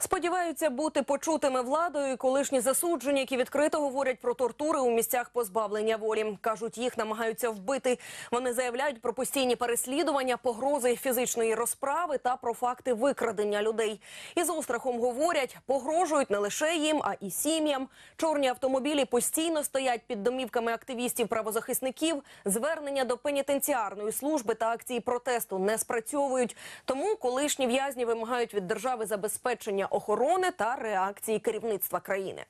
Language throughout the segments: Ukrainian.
Сподіваються бути почутими владою колишні засуджені, які відкрито говорять про тортури у місцях позбавлення волі. Кажуть, їх намагаються вбити. Вони заявляють про постійні переслідування, погрози фізичної розправи та про факти викрадення людей. І з острахом говорять, погрожують не лише їм, а і сім'ям. Чорні автомобілі постійно стоять під домівками активістів-правозахисників. Звернення до пенітенціарної служби та акції протесту не спрацьовують. Тому колишні в'язні вимагають від держави забезпечення охорони та реакції керівництва країни.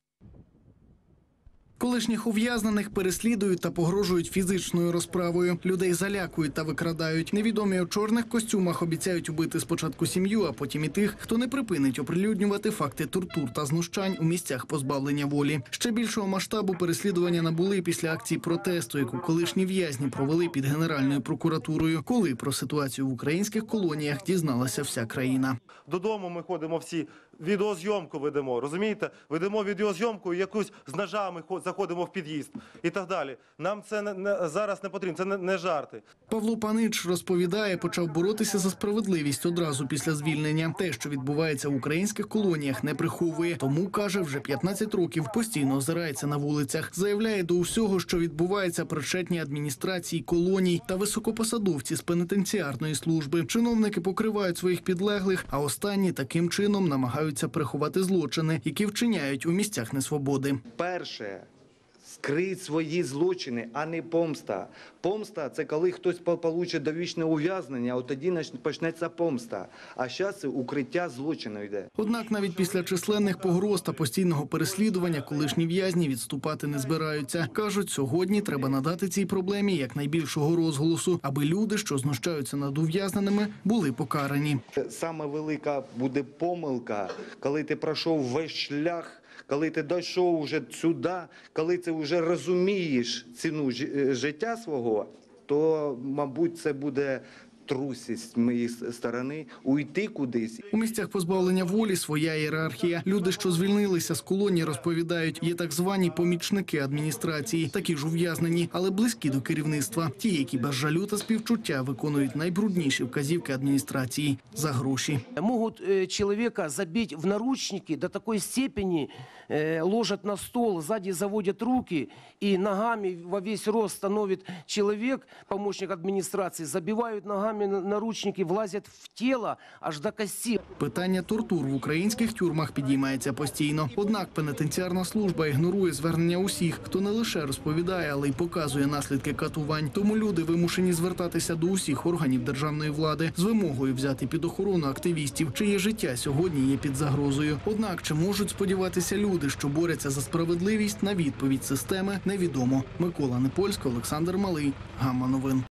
Колишніх ув'язнених переслідують та погрожують фізичною розправою. Людей залякують та викрадають. Невідомі у чорних костюмах обіцяють убити спочатку сім'ю, а потім і тих, хто не припинить оприлюднювати факти тортур та знущань у місцях позбавлення волі. Ще більшого масштабу переслідування набули після акції протесту, яку колишні в'язні провели під Генеральною прокуратурою, коли про ситуацію в українських колоніях дізналася вся країна. Додому ми ходимо всі, відеозйомку ведемо, розумієте? Ведемо відеозйомку, якусь з ножами заходимо в під'їзд і так далі. Нам це зараз не потрібно, це не жарти. Павло Панич розповідає, почав боротися за справедливість одразу після звільнення. Те, що відбувається в українських колоніях, не приховує. Тому, каже, вже 15 років постійно озирається на вулицях. Заявляє, до усього, що відбувається, причетні адміністрації колоній та високопосадовці з пенітенціарної служби. Чиновники покривають своїх підлеглих, а останні таким чином намагаються приховати злочини, які вчиняють у місцях несвободи. Перше – скрить свої злочини, а не помста. Помста – це коли хтось получить довічне ув'язнення, от тоді почнеться помста. А зараз це укриття злочину йде. Однак навіть після численних погроз та постійного переслідування колишні в'язні відступати не збираються. Кажуть, сьогодні треба надати цій проблемі якнайбільшого розголосу, аби люди, що знущаються над ув'язненими, були покарані. Саме велика буде помилка, коли ти пройшов весь шлях, коли ти дійшов вже сюди, коли ти вже розумієш ціну життя свого, то, мабуть, це буде трусість з моєї сторони уйти кудись. У місцях позбавлення волі своя ієрархія. Люди, що звільнилися з колонії, розповідають, є так звані помічники адміністрації, такі ж ув'язнені, але близькі до керівництва. Ті, які без жалю та співчуття виконують найбрудніші вказівки адміністрації за гроші. Можуть чоловіка забити в наручники до такої степені, ложать на стол, ззаді заводять руки і ногами во весь рост становить чоловік, помічник адміністрації, забивають ногами наручники, влазять в тіло аж до кості. Питання тортур в українських тюрмах підіймається постійно. Однак пенітенціарна служба ігнорує звернення усіх, хто не лише розповідає, але й показує наслідки катувань. Тому люди вимушені звертатися до усіх органів державної влади з вимогою взяти під охорону активістів, чиє життя сьогодні є під загрозою. Однак, чи можуть сподіватися люди, що борються за справедливість, на відповідь системи, невідомо. Микола Непольський, Олександр Малий, Гамма Новин.